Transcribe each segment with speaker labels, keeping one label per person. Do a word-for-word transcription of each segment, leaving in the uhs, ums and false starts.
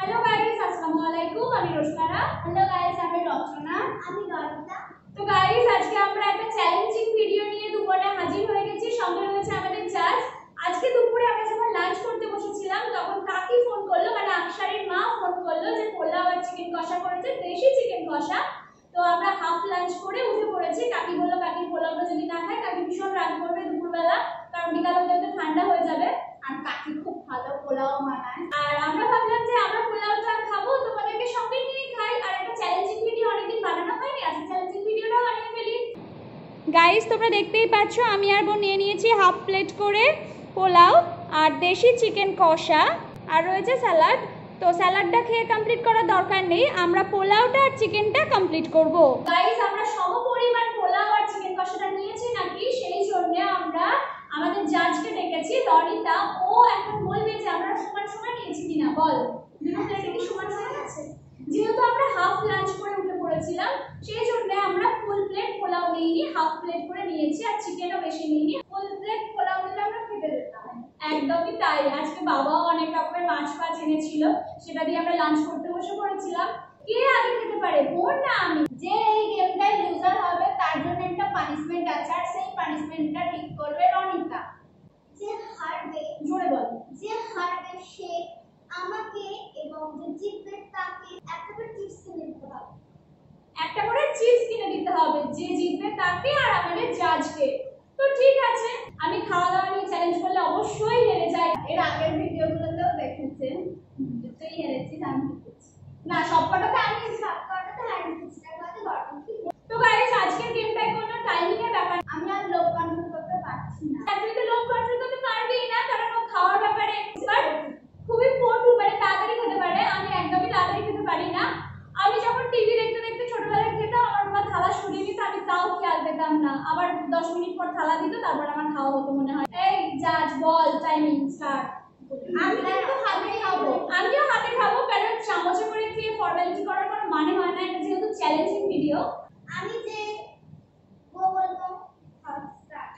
Speaker 1: Hello guys, अस्सलाम वालेकुम। আমি রোশনারা।
Speaker 2: हेलो गाइस, আমি রচনা। আমি গর্বিতা।
Speaker 1: তো গাইস, আজকে আমরা একটা চ্যালেঞ্জিং ভিডিও নিয়ে দুপুরে হাজির হয়ে গেছি। সঙ্গে রয়েছে আমাদের জাজ। আজকে দুপুরে আমরা যখন লাঞ্চ করতে বসেছিলাম তখন কাকি ফোন করলো, মানে আকশারের মা ফোন করলো যে পোলাও আর চিকেন কষা করেছে, দেশি চিকেন কষা। তো আমরা হাফ লাঞ্চ করে উঠে পড়েছি। কাকি বললো কাকির পোলাওটা যদি না খায় কাকি ভীষণ রাগ করবে দুপুরবেলা, কারণ বিকাল হতে হতে ঠান্ডা হয়ে যাবে।
Speaker 2: আর কাকি খুব ভালো পোলাও বানায়।
Speaker 1: আর আমরা ভাবলাম যে আমরা পোলাওটা খাবো, তোমাদেরকে সঙ্গে নিয়ে খাই। আর একটা চ্যালেঞ্জিং ভিডিও অনেকদিন বানানো হয়নি, আজকে চ্যালেঞ্জিং ভিডিওটাও বানিয়ে ফেলি। গাইস, তোমরা দেখতেই পাচ্ছ আমি আর বোন নিয়ে নিয়েছি হাফ প্লেট করে পোলাও আর দেশি চিকেন কষা, আর রয়েছে স্যালাড। তো স্যালাডটা খেয়ে কমপ্লিট করার দরকার নেই, আমরা পোলাওটা আর চিকেনটা কমপ্লিট করব। গাইস, আমরা সমপরিমাণ পোলাও আর চিকেন কষাটা নিয়েছি নাকি, সেই জন্য আমরা আমাদের জাজকে ডেকেছি, রনিতা। ও এখন বলবে যে আমরা সমান সমান নিয়েছি কিনা। বল, দুটো প্লেটে কি সমান সমান আছে? যেহেতু আমরা হাফ লাঞ্চ করে উঠে পড়েছিলাম, সেই জন্য আমরা ফুল প্লেট পোলাও নিইনি, হাফ প্লেট করে নিয়েছি। আর চিকেনও বেশি নিইনি, ফুল প্লেট পোলাও নিলে আমরা খেতে যেতাম। একদমই তাই। আজকে বাবাও অনেক রকমের মাছ ফাছ এনেছিল, সেটা দিয়ে আমরা লাঞ্চ করতে বসে পড়েছিলাম। কে আগে খেতে পারে, বোন না আমি?
Speaker 2: যে এই গেমটায় লুজার হবে তার জন্য একটা পানিশমেন্ট আছে, আর সেই পানিশমেন্টটা ঠিক করবে রনিতা। যে হারবে,
Speaker 1: জোরে বল।
Speaker 2: যে হারবে সে আমাকে এবং যে জিতবে তাকে একটা করে চিপস কিনে দিতে হবে।
Speaker 1: একটা করে চিপস কিনে দিতে হবে, যে জিতবে তাকে আর আমাদের জাজকে। তো ঠিক আছে, আমি খাওয়া দাওয়া নিয়ে চ্যালেঞ্জ করলে অবশ্যই হেরে যাই।
Speaker 2: এর আগের ভিডিওগুলোতেও দেখেছেন তুই হেরেছিস, আমি জিতেছি।
Speaker 1: না, সবকটাতে আমি
Speaker 2: সব কটাতে হারিয়েছিস, তার মধ্যে বটম কি।
Speaker 1: তো গাইস, আজকের গেমটায় কোনো টাইমিং এর ব্যাপার।
Speaker 2: আমি আর লোক কন্ট্রোল করতে পারছি না।
Speaker 1: তুই তো লোক কন্ট্রোল করতে পারবেই না, কারণ ও খাওয়ার ব্যাপারে এক্সপার্ট, খুবই পটু, মানে তাড়াতাড়ি খেতে পারে। আমি একদমই তাড়াতাড়ি খেতে পারি না। আমি যখন টিভি দেখতে দেখতে ছোটবেলায় খেতাম, আমার বাবা থালা সরিয়ে দিত, আমি তাও খেয়াল পেতাম না। আবার দশ মিনিট পর থালা দিত, তারপর আমার খাওয়া হতো মনে হয়। এই জাজ, বল টাইমিং স্টার্ট।
Speaker 2: আমি তো হাতে খাবো।
Speaker 1: আমিও হাতে খাবো, কারণ চামচে করে খেয়ে ফর্মালিটি করার কোনো মানে হয় না। এটা যেহেতু চ্যালেঞ্জিং ভিডিও,
Speaker 2: আমি যে গো বলবো, start.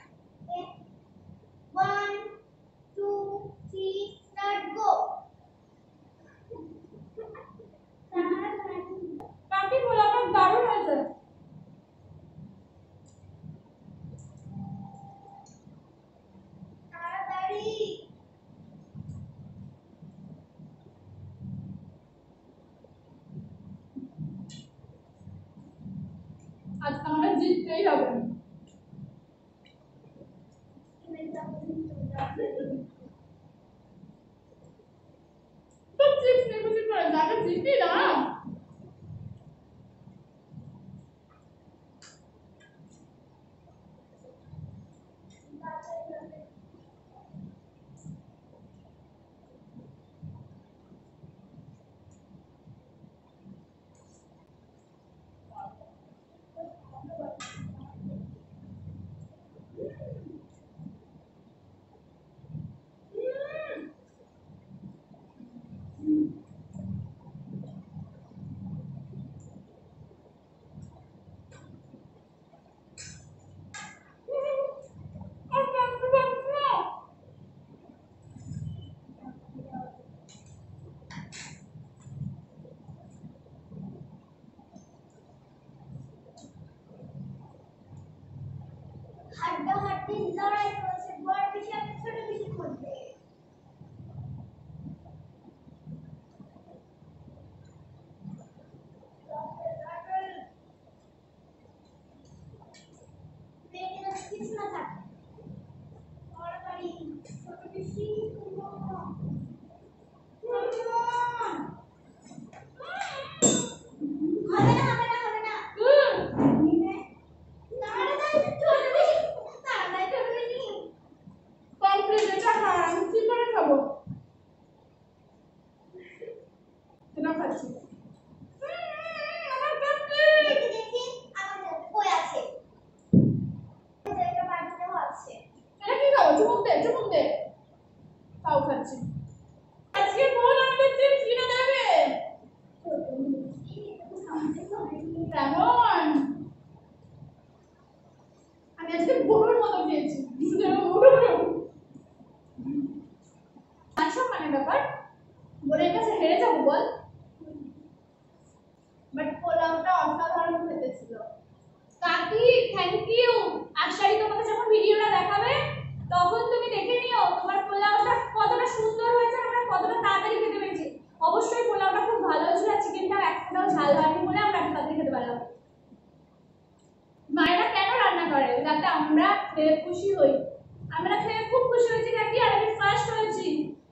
Speaker 2: One two three start go.
Speaker 1: কাকি পোলাওটা দারুণ হয়েছে।
Speaker 2: তাড়াতাড়ি।
Speaker 1: আজকে আমাদের জিততেই হবে। তো চিপস নেবুজি করে যাবে, জিতি না।
Speaker 2: হাড্ডাহাড্ডি লড়াই চলছে, বড় পিসি আর ছোট পিসির মধ্যে। প্লেটে কিছু না থাকে, তাড়াতাড়ি ছোট পিসি হবে না, হবে না, হবে না। তাড়াতাড়ি ছোট পিসি, তাড়াতাড়ি ছোট পিসি।
Speaker 1: কমপ্লিট। এটা হ্যাঁ, আমি কি করে খাবো? এটা খাচ্ছি। আমার কমপ্লিট।
Speaker 2: দেখি দেখি আমার হাতে কই আছে। এটা বাড়িতেও আছে।
Speaker 1: এটা কি খাবো? চুমুক দে, চুমুক দে। তাও খাচ্ছি। আজকে বোন আমাদের চিপস কিনে দেবে। কেমন? আমি আজকে গরুর মতো খেয়েছি। সম্মানের ব্যাপার, বোনের কাছে হেরে যাবো।
Speaker 2: বল, বাট পোলাওটা অসাধারণ খেতে ছিল।
Speaker 1: কাকি থ্যাংক ইউ। আশাই তোমাকে যখন ভিডিওটা দেখাবে তখন তুমি দেখে নিও তোমার পোলাওটা কতটা সুন্দর হয়েছে, আমরা কতটা তাড়াতাড়ি খেতে পেরেছি। অবশ্যই পোলাওটা খুব ভালো হয়েছিল, আর চিকেনটাও একটাও ঝাল হয়নি বলে আমরা এত তাড়াতাড়ি খেতে পারলাম। মায়েরা কেন রান্না করে? যাতে আমরা খেয়ে খুশি হই। আমরা খেয়ে খুব খুশি হয়েছি কাকি, আর আমি ফার্স্ট হয়েছি।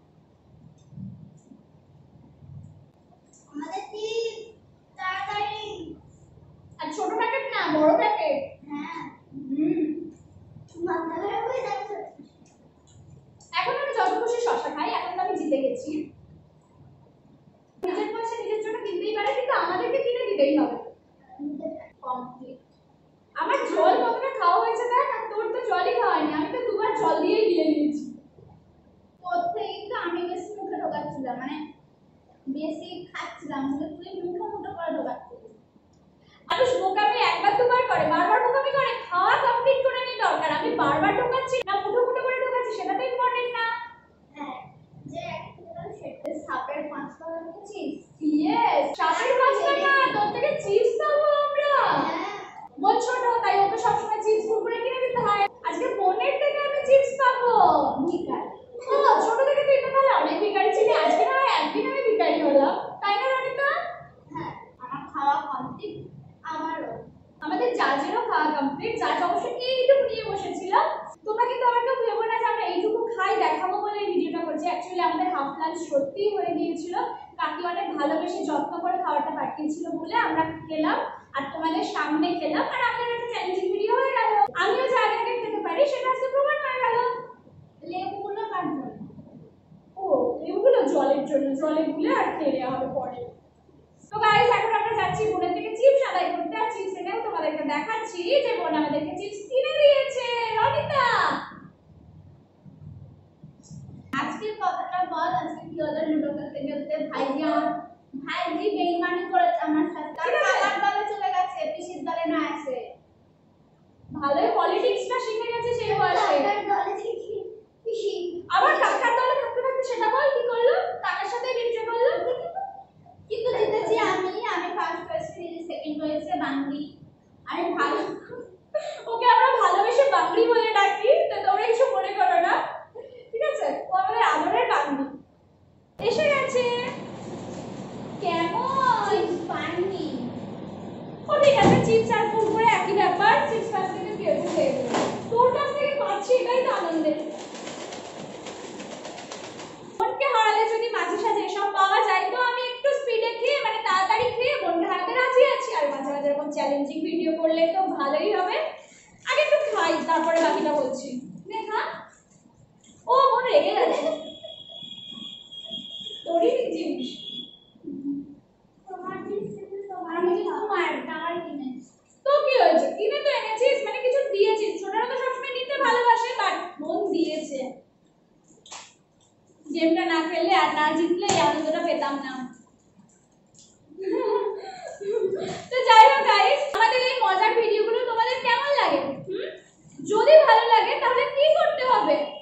Speaker 2: আমাদের কি তাড়াতাড়ি,
Speaker 1: আর ছোট প্যাকেট না, বড় প্যাকেট।
Speaker 2: হ্যাঁ
Speaker 1: হুম,
Speaker 2: মাথা খারাপ হয়ে যাচ্ছে।
Speaker 1: এখন আমি যত খুশি শশা খাই, এখন তো আমি জিতে গেছি। নিজের পয়সা নিজের জন্য কিনতেই পারে, কিন্তু আমাদেরকে কিনে দিতেই হবে।
Speaker 2: কমপ্লিট।
Speaker 1: আমার জল কতটা খাওয়া হয়েছে দেখ, আর তোর তো জলই খাওয়ায়নি। আমি তো দুবার জল দিয়েই গিলে নিয়েছি।
Speaker 2: তোর থেকে কিন্তু আমি বেশি মুখে ঢোকাচ্ছিলাম, মানে বেশি খাচ্ছিলাম, কিন্তু তুই মুখে মুখে করে ঢোকাচ্ছিস।
Speaker 1: মানুষ বোকামি একবার দুবার করে, বারবার বোকামি করে। খাওয়া কমপ্লিট করে নিয়ে দরকার। আমি বারবার ঢোকাচ্ছি না মুঠো মুঠো করে ঢোকাচ্ছি, সেটা তো ইম্পর্টেন্ট না।
Speaker 2: হ্যাঁ, যে একটা সেটা সাপের পাঁচটা দেখেছিস?
Speaker 1: ইয়েস, সাপের পাঁচটা না, তোর থেকে চিপস খাবো আমরা।
Speaker 2: হ্যাঁ,
Speaker 1: বোন ছোট, তাই ওকে সবসময় চিপস কুরকুরে কিনে দিতে হয়। আজকে বোনের থেকে আমি চিপস পাবো।
Speaker 2: ভিখারি।
Speaker 1: ও ছোট থেকে তুই তো তাহলে অনেক ভিখারি ছিলি, আজকে না হয় একদিন আমি ভিখারি হলাম, তাই না রনিতা?
Speaker 2: হ্যাঁ, আমার খাওয়া কমপ্লিট। আমারও।
Speaker 1: আমাদের জাজেরও খাওয়া কমপ্লিট। জাজ অবশ্য এইটুকু নিয়ে বসেছিল। তোমরা কিন্তু আমার কেউ ভেবো না যে আমরা এইটুকু খাই দেখাবো বলে এই ভিডিওটা করছি। অ্যাকচুয়ালি আমাদের হাফ লাঞ্চ সত্যিই হয়ে গিয়েছিল। কাকি অনেক ভালোবেসে যত্ন করে খাবারটা পাঠিয়েছিল বলে আমরা খেলাম, আর তোমাদের সামনে খেলাম, আর আমাদের একটা চ্যালেঞ্জিং ভিডিও হয়ে গেল। আমিও যা আগে খেতে পারি সেটা আজকে প্রমাণ হয়ে গেল।
Speaker 2: লেবুগুলো কার জন্য?
Speaker 1: ও এগুলো জলের জন্য, জলে গুলে আর খেয়ে নেওয়া হবে পরে। তো গাইস, এখন আমরা যাচ্ছি বোনের থেকে চিপস আদায় করতে, আর চিপস এনেও তোমাদেরকে দেখাচ্ছি যে বোন আমাদেরকে চিপস কিনে দিয়েছে। রনিতা,
Speaker 2: আজকের কথাটা বল, আজকে কি হলো? লুডো খেলতে খেলতে ভাইজি আমার ভাইজি বেইমানি করেছে আমার সাথে। তার
Speaker 1: ঠিক আছে।
Speaker 2: আমার দলে চলে গেছে, পিসির দলে না আসে।
Speaker 1: ভালোই পলিটিক্সটা শিখে গেছে সেই বয়সে।
Speaker 2: দলে থেকে পিসি
Speaker 1: আবার কাকার দলে থাকতে থাকতে সেটা বল কি করলো? কাকার সাথে বিট্রে করলো।
Speaker 2: কিন্তু জিতেছি আমি, আমি ফার্স্ট হয়েছি, সেকেন্ড হয়েছে বাংলি। আমি ভালো
Speaker 1: ওকে আমরা ভালোবেসে বাংলি বলে ডাকি, তো তোমরা কিছু মনে করো না, ঠিক আছে? ও আমাদের আদরের বাংলি। এসে গেছে। কেমন
Speaker 2: পাননি?
Speaker 1: ও ঠিক আছে, চিপস আর কুরকুরে একই ব্যাপার। চিপস কাছ থেকে কি হয়েছে খেয়ে নেবে। তোর কাছ থেকে পাচ্ছি, এটাই তো আনন্দের। বোনকে হারালে যদি মাঝে সাঝে এসব পাওয়া যায়, তো আমি একটু স্পিডে খেয়ে, মানে তাড়াতাড়ি খেয়ে বোনকে হারাতে রাজি আছি। আর মাঝে মাঝে এরকম চ্যালেঞ্জিং ভিডিও করলে তো ভালোই হবে। আগে একটু খাই, তারপরে বাকিটা বলছি। নে খা। ও বোন রেগে গেছে। তোরই জিনিস।
Speaker 2: তোমার জিনিস কিন্তু তোমার, আমি কিন্তু তোমার, আমার জিনিস।
Speaker 1: তো কি হয়েছে? কিনে তো এনেছিস, মানে কিছু দিয়েছিস। ছোটরা তো সবসময় নিতে ভালোবাসে, বাট বোন দিয়েছে। গেমটা না খেললে আর না জিতলে এই আনন্দটা পেতাম না। তো যাই হোক গাইস, আমাদের এই মজার ভিডিওগুলো তোমাদের কেমন লাগে? হুম, যদি ভালো লাগে তাহলে কি করতে হবে?